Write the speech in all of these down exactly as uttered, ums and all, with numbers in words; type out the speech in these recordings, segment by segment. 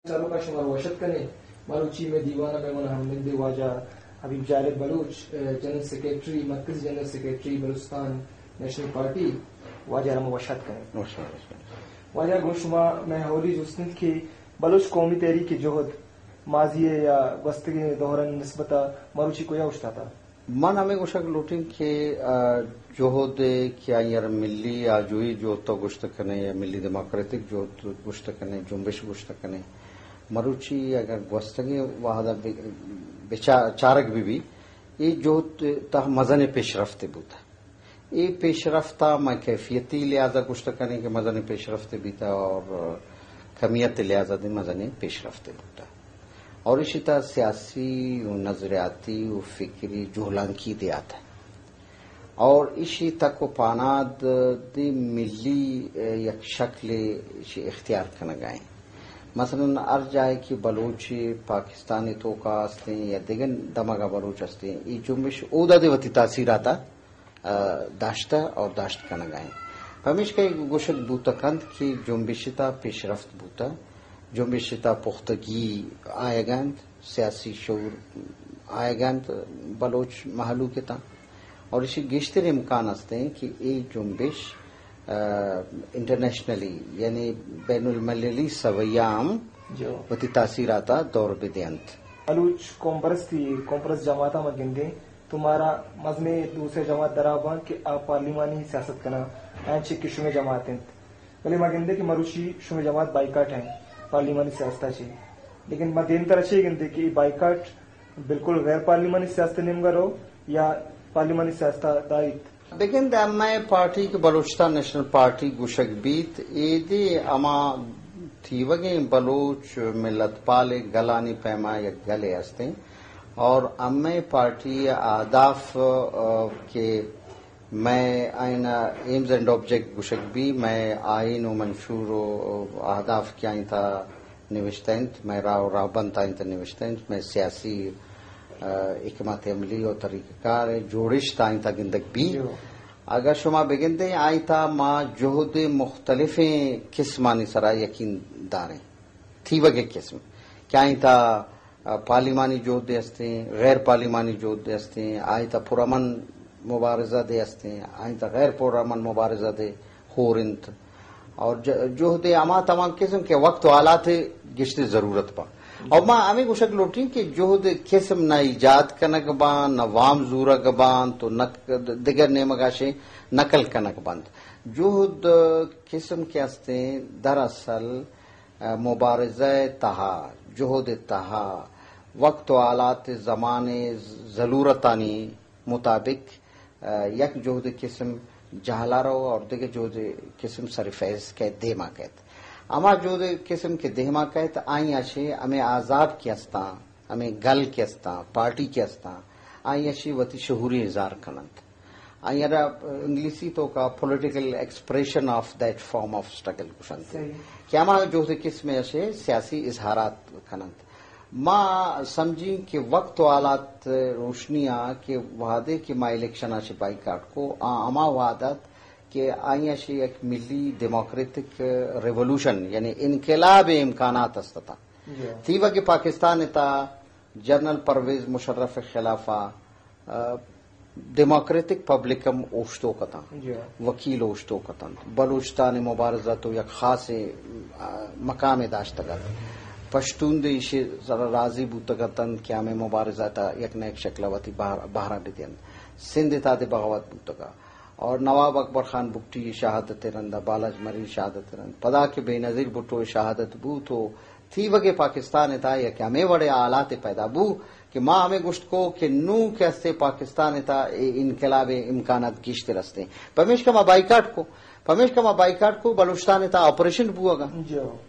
سالوں کا شمار وشد کریں بلوچی میں دیوانہ میمون حمد واجہ حبیب جالب بلوچ جنرل سیکریٹری مرکزی general secretary Balochistan National Party واجہ رم وشد کریں واجہ گو شما میں ہولی جوستند کی بلوچ قومی تحریک کی جہد ماضی یا وسطی دوران نسبتا مروچی کو یا اشتاتا من ہمیں گوشک لوٹیں کہ جہد کیا یار ملی آجوئی جو تو گشت کنے یا ملی ڈیموکریٹک جو گشت کنے جنبش گشت کنے مروچی اگر گوستگی واحدہ چارک بھی بھی یہ جو تا مزن پیش رفتے بوتا یہ پیش رفتہ میں کیفیتی لہذا گشت کنے کہ مزن پیش رفتے بیتا اور کمیت لہذا دی مزن پیش رفتے بوتا اور اسی طرح سیاسی و نظریاتی و فکری جہلان کی دیات ہے اور اسی تک و پاناد دی ملی یک شکل اختیار کرنا گائیں مثلا ار جائے کہ بلوچی پاکستانی تو کا ہستے ہیں یا دیگر دماغا بلوچ ہستے ہیں یہ جنبش اودا دے وتی تاثیر آتا داشتا اور داشت کرنا گائیں ہمیش کا ایک گوشت بوتا کند کی جنبشتا پیش رفت بوتا جنبشتا پختگی آئے گند سیاسی شعور آئے گند بلوچ محلو کے تا اور اسی گشتر امکان ہستے ہیں کہ یہ جنبش انٹرنیشنلی یعنی بین المللی سویام وتی تاثیر آتا دور بدینت بلوچ قوم پرستی قوم پرست جماعتہ میں گندے تمہارا مزمے دوسرے جماعت درابان کہ آپ پارلیمانی سیاست کرنا اینچے کی شمع جماعتیں ولی میں گندے کہ مروچی شمع جماعت بائیکاٹ ہیں پارلیمانی سیاست چاہیے لیکن میں دین طرح چاہیے گندے کہ بائیکاٹ بالکل غیر پارلیمانی سیاست نمگر ہو یا پارلیمانی سیاست دائت لیکن میں پارٹی کے بلوچستان نیشنل پارٹی گوشک بیت ایدی اما تھی وگیں بلوچ ملت پالے گلانی پیما یا گلے ہستے اور امی پارٹی اہداف کے میں آئین ایمز اینڈ آبجیکٹ گوشک بھی میں آئین و منشور و اہداف کی آئین تھا نوشتینت میں راو راہبند آئین تھا نوشتینت میں سیاسی حکمت عملی اور طریقہ کار جوڑش تا آئین تھا گندک بھی اگر شما بگندے آئین تھا ما جہد مختلف قسمانی سرا یقین داریں تھی وگے قسم کیا آئین تھا پارلیمانی جہد دے ہستے ہیں غیر پارلیمانی جہد دے ہستے ہیں آئین تھا پرامن مبارزہ دے ہستے ہیں آئین تھا غیر پرامن مبارزہ دے خورنت اور جہد اما تمام قسم کے وقت و حالات گشت ضرورت پا اور ماں ہمیں گوشک لوٹیں کہ جہد قسم نہ ایجاد کنک بان نہ وام زورا گبان تو دیگر نیمگاشے نقل کنک بند جہد قسم کے ہستے ہیں دراصل مبارزہ تہا جہد تہا وقت و حالات زمان ضرورتانی مطابق یک جہد قسم جہلارو اور دیگر جہد قسم سرفیز کے دیما کہت اما جہد قسم کے دیما کہت آئیں اچھے ہمیں عذاب کی ہستا ہمیں گل کی ہستا پارٹی کی ہستا آئیں اچھی وتی شہوری اظہار کنند آئیں انگلیسی تو کا political expression of that form of struggle کشند کیا ما جہد قسم اچھے سیاسی اظہارات کنند ماں سمجھی کہ وقت و حالات روشنیاں کہ وعدے کہ ماں الیکشن آشی بائی کاٹ کو اما وعدت کہ آئیں اچھی ایک ملی ڈیموکریٹک ریولوشن یعنی انقلاب امکانات استتا تھی وقت پاکستان تا جنرل پرویز مشرف خلافہ ڈیموکریٹک پبلکم اوشتو کتا وکیل اوشتو کتا بلوچستان مبارزہ تو یک خاص مقام داشت گا پشتون دے اسے ذرا راضی بوتگتن کیا میں مبارزہ تا یک نیک شکلواتی بہرہ بدین سندھ تا دے بغاوت بوتگا اور نواب اکبر خان بکٹی شہادت رندہ بالاج مری شہادت رند پدا کے بے نظیر بٹو شہادت بو تو تھی وگے پاکستان تا یا کہ ہمیں بڑے آلات پیدا بو کہ ماں ہمیں گشت کو کہ نو کیسے پاکستان تا انقلاب امکانات گشت رستے پمیش کا ما بائیکاٹ کو پمیش کا ما بائیکاٹ کو بلوچستان تا آپریشن بوا گا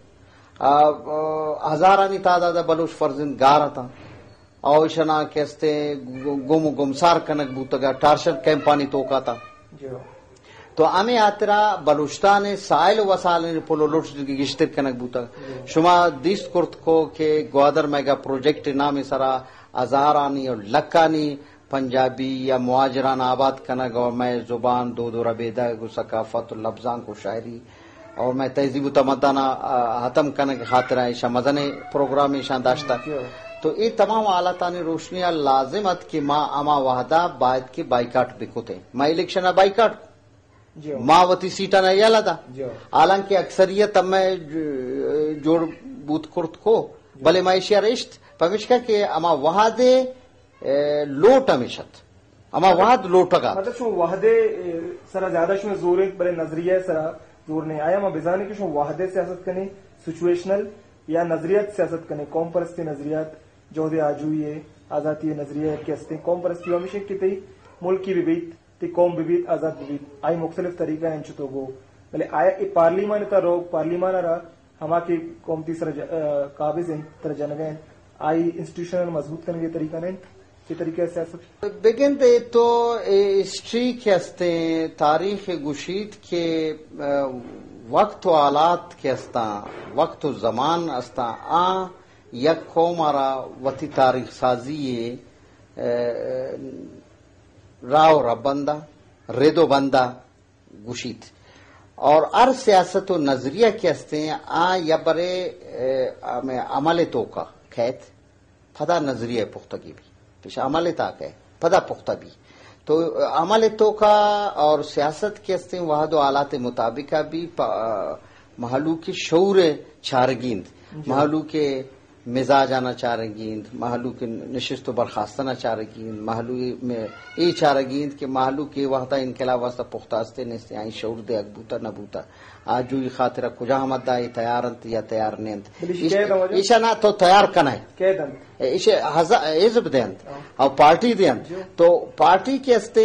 ہزارانی تعداد بلوچ فرزند گارا تھا اوشنا کیستے گم گمسار کنک بوتگا ٹارشن کیمپانی توکا تھا تو ہمیں آترا بلوچستان سائل وسائل پولو لوٹس کی گشتر کنک بوتا شما دیست کرت کو کہ گوادر میگا پروجیکٹ نام سرا ہزارانی اور لکانی پنجابی یا مہاجران آباد کنک اور میں زبان دو دو ربیدہ کو ثقافت لفظان کو شاعری اور میں تہذیب و تمدن ختم کرنے کے خاطر ایشا مدنی پروگرام ایشان داشتا تو یہ تمام آلاتانی روشنیاں لازمت کہ ماں اما وحدہ باید کے بائیکاٹ بکوتے ماں الیکشن بائیکاٹ ماں وتی سیٹا نہ یالا دا حالانکہ اکثریت اب میں جوڑ بوت کرت کو بلے میں ایشیا رشت پمشکا کہ اما وحدے لوٹ ہمیشت اما وحد لوٹ کا مطلب شو وحدے سرا زیادہ شو زور بڑے نظریہ سرا زور نہیں آیا میں بزانے کہ شو وحدے سیاست کرنے سچویشنل یا نظریات سیاست کرنے قوم پرستی نظریات جوہد آجوئی ہے آزادی نظریہ کے ہستے قوم پرستی ہمیشہ کی تی ملکی بھی بیت تی قوم بھی بیت آزاد بھی بیت آئی مختلف طریقہ ہیں چھتو گو بلے آیا ای پارلیمان تا روگ پارلیمان رہا ہما کی قومتی سر قابض ہیں تر جنگیں آئی انسٹیٹیوشنل مضبوط کرنے کے طریقہ نہیں کی طریقہ سیاست بگن دے تو ہسٹری کے ہستے تاریخ گشید کے وقت و آلات کے ہستا وقت و زمان ہستا آ یک قوم آرا وتی تاریخ سازی راو ربندہ ریدو بندہ گشید اور ار سیاست و نظریہ کے ہستے آ یا برے عمل تو کا خیت پدا نظریہ پختگی بھی پیش عمل تاک ہے پدا پختہ بھی تو عمل تو کا اور سیاست کے ہستے وحد و آلات مطابقہ بھی محلو کی شعور چارگیند محلو کے مزاج آنا چارگیند محلو کے نشست و برخاستنا چارگیند محلو میں ای چارگیند کہ محلو کے وحدہ انقلاب واسطہ پختہ ہستے نستے آئیں شعور دے اکبوتا نبوتا آجوی خاطرہ کجا حمد دا تیارنت یا تیار نینت ایشا نا تو تیار کنائے ایشا حزب دینت اور پارٹی دینت تو پارٹی کے ہستے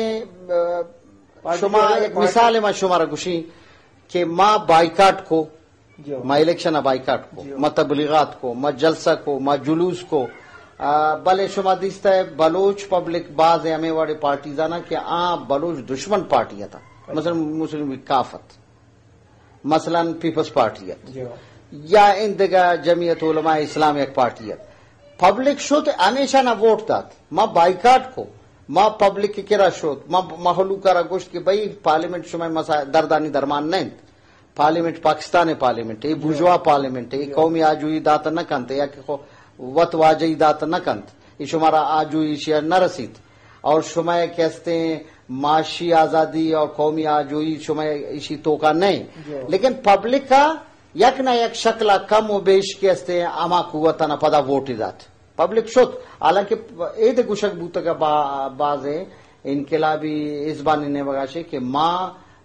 شما ایک مثال میں شمارا گوشی کہ ماں بائیکاٹ کو ماں الیکشن بائیکاٹ کو ماں تبلیغات کو ماں جلسہ کو ماں جلوس کو بلے شما دیستا ہے بلوچ پبلک باز ہمیں واڑے پارٹیزانا کہ آ بلوچ دشمن پارٹی تھا مثلا مسلم کافت مثلا پیپلز پارٹیت یا ان دیگا جمعیت علماء اسلام ایک پارٹیت پبلک شد ہمیشہ نہ ووٹ دات ماں بائیکاٹ کو ماں پبلک کی کرا شد ماں محلو کرا گوشت کہ بھائی پارلیمنٹ شما مسائل دردانی درمان نہیں پارلیمنٹ پاکستان پارلیمنٹ یہ بوجوا پارلیمنٹ یہ قومی آجوئی دات نہ کنت یا کہ وط واجئی دات نہ کنت یہ شمارا آجوئی شیئر نہ رسید اور شما کہتے ہیں معاشی آزادی اور قومی آجوئی شما اسی تو کا نہیں لیکن پبلک کا یک نہ یک شکل کم و بیش کے ہستے اما قوت نہ پدا ووٹ دات پبلک شد حالانکہ اید گشک بوتا کا باز ہے انقلابی اس بانی نے بگاشے کہ ماں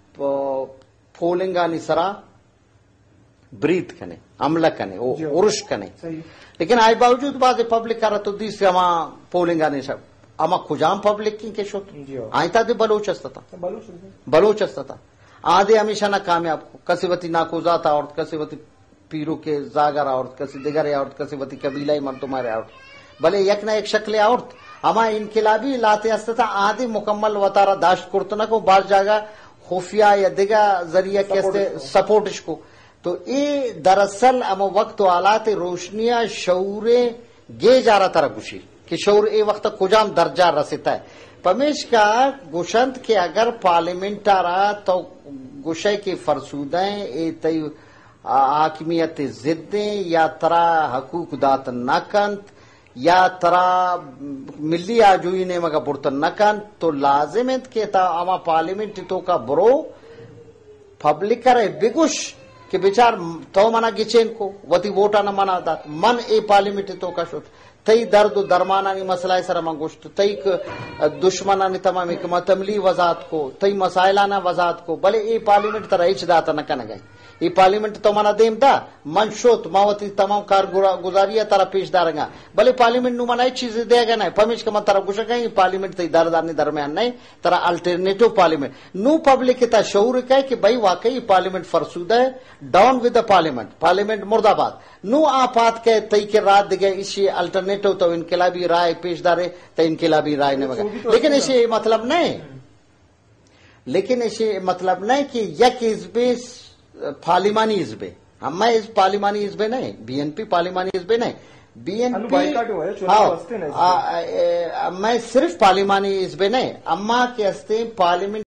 پولنگانی سرا بریت کنے عملہ کنے عرش کنے لیکن آئی باوجود بعض پبلک کارا تو دیس اما پولنگانی سر اما کجام پبلک کی کے شد آئی تا دے بلوچ استا تھا بلوچ استا تھا آدھے ہمیشہ نہ کامیاب کسی وتی ناکوزاتا عورت کسی وتی پیرو کے زاگر عورت کسی دیگر عورت کسی وتی قبیلہ مردمار عورت بلے یک نہ ایک شکل عورت اما انقلابی لاتے استا تھا آدھے مکمل وطارہ داشت کرتنا کو بعض جگہ خفیہ یا دیگا ذریعہ کیسے سپورٹش کو تو یہ دراصل اما وقت و آلات روشنیاں شعور گے جا رہا ترہ گوشی کہ شعور اے وقت کجام درجہ رسیتا ہے پمیش کا گوشند کہ اگر پارلیمنٹ آ رہا تو گوشے کے فرسودیں اے تی حاکمیت ضدیں یا ترا حقوق دات ناکند یا ترا ملی آجوئی نے مگا برتن نکن تو لازمت کہ تا اما پارلیمنٹ تو کا برو پبلک کرے بگوش کہ بیچار تو منا گچین کو وتی ووٹا نہ منا دات من اے پارلیمنٹ تو کا شد تئی درد و درمانانی مسئلہ سر منگوشت تئی دشمنانی تمام تملی وضاحت کو تئی مسائلانہ وضاحت کو بلے اے پارلیمنٹ ترہ ایچ داتا نہ کن گئے یہ پارلیمنٹ تو منا دیم دا من شوت ماوتی تمام کار گزاریہ ترہ پیش دارنگا بلے پارلیمنٹ نو منا ایک چیز دے گا نہیں پمیش کا من ترہ گوشا گئے پارلیمنٹ تی داردانی درمیان نہیں ترہ الٹرنیٹو پارلیمنٹ نو پبلک تا شعور کہے کہ بھائی واقعی پارلیمنٹ فرسودہ ہے down with the parliament parliament مرد آباد نو آپات کے تئی کے رات دے گئے اسی الٹرنیٹو تو انقلابی رائے پیش دارے تا انقلابی رائے نے مگا لیکن اسے مطلب نہیں لیکن اسے مطلب نہیں کہ یک حزبے پارلیمانی حزبے ہم میں اس پارلیمانی حزبے نہیں بی این پی پارلیمانی حزبے نہیں بی این پی میں صرف پارلیمانی حزبے نہیں اما کے ہستے پارلیمنٹ